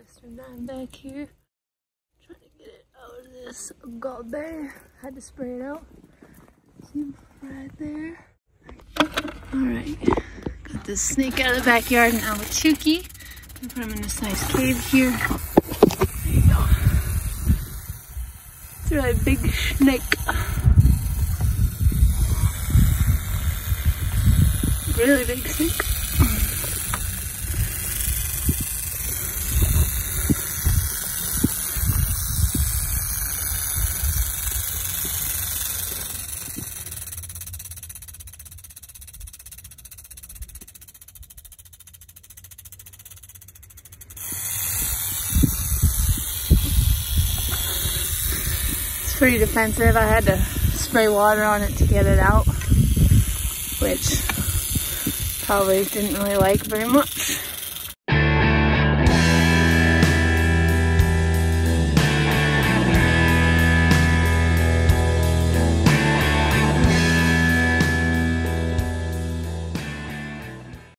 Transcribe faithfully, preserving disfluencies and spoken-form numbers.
Western Diamondback here. Trying to get it out of this gallbladder. Had to spray it out. See him right there. Alright, got this snake out of the backyard in Ahwatukee. I'm gonna put him in this nice cave here. There you go. It's a really big snake. Really big snake. It's pretty defensive. I had to spray water on it to get it out, which probably didn't really like very much.